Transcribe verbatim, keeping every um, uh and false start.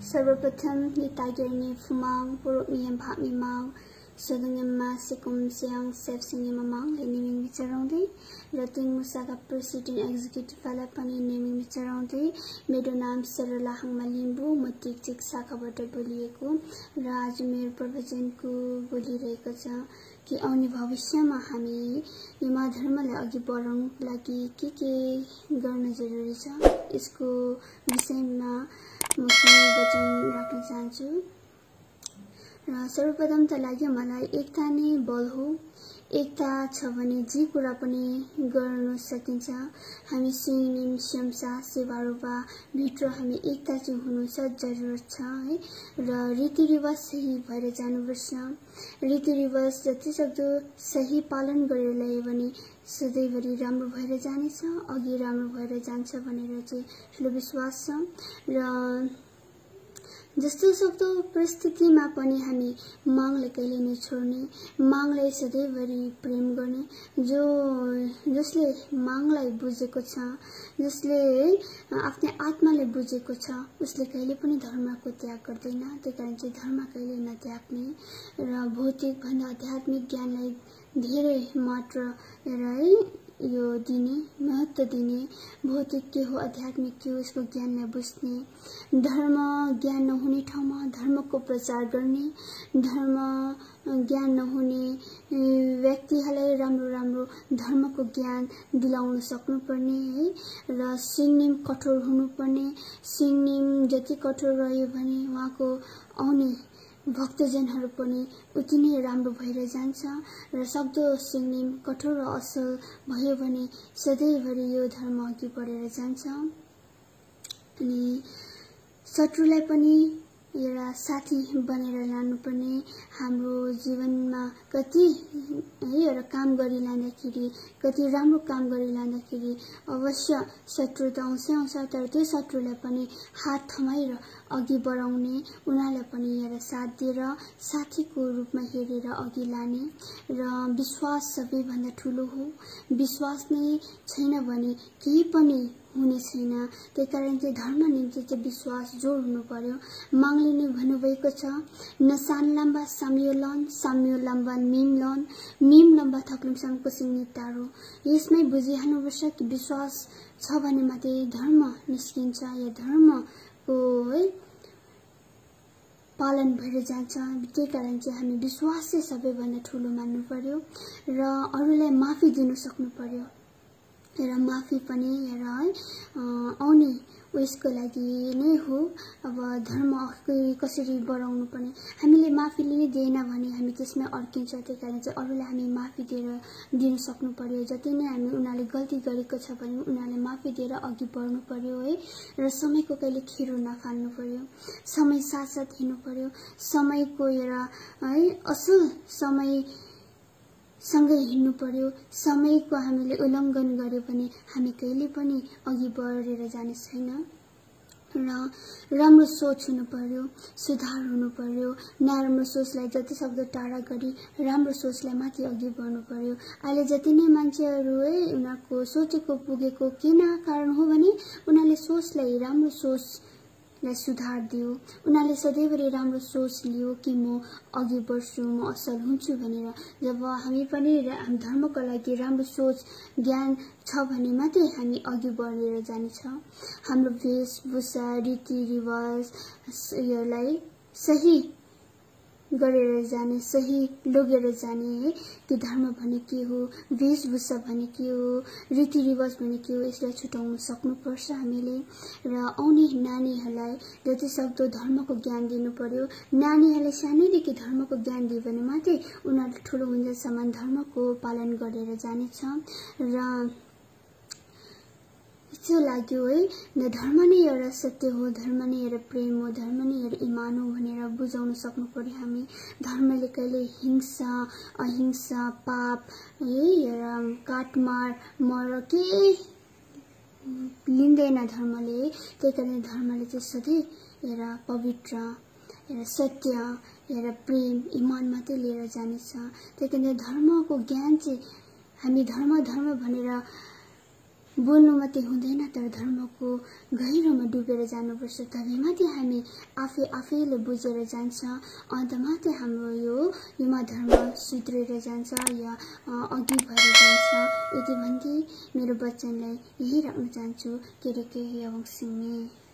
सर्वप्रथम नि टाइगरनि फुमाव बर'नि भाबमिमाव सदंयमा सिकुम सियां सेफसिंनि ममाव नेमिं बिचाराउँदै र तिन मुसाका प्रेसिडेन्ट एक्जिक्युटिभ वाला पनि नेमिं बिचाराउँदै मेरो नाम सरला हाङमा लिम्बू म टिकटिक शाखाबाट बोलिएको र आज मेरो प्रवचनको बोलिरहेको छ कि आउने भविष्यमा हामी युवा धर्मलाई अघि बढाउनको लागि के के गर्न जरुरी छ यसको विषयमा म केही वचन राख्न चाहन्छु। र सर्वप्रथम त लाग्यो मलाई एकता नै बल हो। एकता छ भने जे कुरा पनि गर्न सकिन्छ। हामी सिंगनिम स्यमसा सेवारुवा भित्र हामी एकता चाहिँ हुनु सख्त जरुरत छ है र रीतिरिवाज सही भएर जानुपर्छ। रीतिरिवाज जति सक्दो सही पालन गरेर ल्यायो भने सधैँभरि राम्रो भएर जानेछ, अघि राम्रो भएर जान्छ भनेर चाहिँ ठुलो विश्वास छ र जस्तो सक्दो परिस्थितिमा पनि हामी मागलाई कहिले नै छोड्ने, मागलाई सधैँभरि प्रेम गर्ने। जो जसले मागलाई बुझेको छ, जसले आफ्नो आत्माले बुझेको छ, उसले कहिले पनि धर्मको त्याग गर्दैन। त्यसकारण चाहिँ धर्म कहिले नत्याग्ने र भौतिक भन्दा आध्यात्मिक ज्ञानलाई धेरै मात्र है यो दिने, महत्त्व दिने। भौतिक के हो, आध्यात्मिक के हो, यसको ज्ञानलाई बुझ्ने। धर्म ज्ञान नहुने ठाउँमा धर्मको प्रचार गर्ने, धर्म ज्ञान नहुने व्यक्तिहरूलाई राम्रो राम्रो धर्मको ज्ञान दिलाउन सक्नुपर्ने है र सिंगनिम कठोर हुनुपर्ने। सिंगनिम जति कठोर रह्यो भने उहाँको आउने भक्तजनहरू पनि उति नै राम्रो भएर जान्छ र सक्दो सिंगनिम कठोर र असल भयो भने सधैँभरि यो धर्म अघि बढेर जान्छ। अनि शत्रुलाई पनि एउटा साथी बनेर लानुपर्ने। हाम्रो जीवनमा कति है एउटा काम गरिलाँदाखेरि, कति राम्रो काम गरिलाँदाखेरि अवश्य शत्रु त आउँछै आउँछ, तर त्यो शत्रुलाई पनि हात थमाएर अघि बढाउने, उनीहरूलाई पनि एउटा साथ दिएर साथीको रूपमा हेरेर अघि लाने र विश्वास सबैभन्दा ठुलो हो। विश्वास नै छैन भने केही पनि हुने छैन। त्यसकारण चाहिँ धर्म निम्ति चाहिँ विश्वास जोड हुनु पर्यो। माङले नै भन्नुभएको छ नसान लाम्बा साम्यो लन साम्यो लाम्बा मिम लन मिम लम्बा थक्लुमसम्मको सिंह टाढो। यसमै बुझिहाल्नुपर्छ कि विश्वास छ भने मात्रै धर्म निस्किन्छ या धर्मको है पालन भएर जान्छ। त्यही कारण चाहिँ हामी विश्वास चाहिँ सबैभन्दा ठुलो मान्नु पर्यो र अरूलाई माफी दिनु सक्नु पर्यो र माफी पनि हेर है आउने उयसको लागि नै हो। अब धर्म कसरी बढाउनु पर्ने, हामीले माफी लिनै दिएन भने हामी त्यसमै अड्किन्छ। त्यही कारण चाहिँ अरूलाई हामी माफी दिएर दिन सक्नु पर्यो। जति नै हामी उनीहरूले गल्ती गरेको छ भने उनीहरूलाई माफी दिएर अघि बढ्नु पर्यो है र समयको कहिले खेरो नफाल्नु पर्यो। समय साथ साथ हिँड्नु पर्यो। समयको एउटा है असल समय सँगै हिँड्नु पर्यो। समयको हामीले उल्लङ्घन गर्यो भने हामी कहिले पनि अघि बढेर जाने छैन। र राम्रो सोच हुनु पर्यो, सुधार हुनु पर्यो। नराम्रो सोचलाई जति सक्दो टाढा गरी राम्रो सोचलाई माथि अघि बढ्नु पर्यो। अहिले जति नै मान्छेहरू है उनीहरूको सोचेको पुगेको किन कारण हो भने उनीहरूले सोचलाई राम्रो सोचलाई सुधार दियो। उनीहरूले सधैँभरि राम्रो सोच लियो कि म अघि बढ्छु, म असल हुन्छु भनेर। जब हामी पनि धर्मको लागि राम्रो सोच ज्ञान छ भने मात्रै हामी अघि बढेर जानेछ। हाम्रो वेशभूषा रीतिरिवाज यसलाई सही गरेर जाने, सही लगेर जाने है कि धर्म भने के हो, वेशभूषा भने के हो, रीतिरिवाज भने के हो, यसलाई छुटाउन सक्नुपर्छ हामीले। र आउने नानीहरूलाई जति सक्दो धर्मको ज्ञान दिनु पर्यो। नानीहरूले सानैदेखि धर्मको ज्ञान दियो भने मात्रै उनीहरू ठुलो हुन्जेलसम्म धर्मको पालन गरेर जानेछ। र यस्तो लाग्यो है न धर्म नै एउटा सत्य हो, धर्म नै एउटा प्रेम हो, धर्म नै एउटा इमान हो भनेर बुझाउन सक्नु पर्यो हामी। धर्मले कहिले हिंसा अहिंसा पाप है एउटा काटमार मर के लिँदैन धर्मले। त्यही कारण धर्मले चाहिँ सधैँ एउटा पवित्र एउटा सत्य एउटा प्रेम इमान मात्रै लिएर जानेछ। त्यही कारण धर्मको ज्ञान चाहिँ हामी धर्म धर्म भनेर बोल्नु मात्रै हुँदैन तर धर्मको गहिरोमा डुबेर जानुपर्छ। तबै मात्रै हामी आफै आफैले बुझेर जान्छ, अन्त मात्रै हाम्रो यो युवा धर्म सुध्रेर जान्छ या अघि भएर जान्छ। यति भन्दै मेरो वचनलाई यही राख्न चाहन्छु। केरे के यावङसिङे।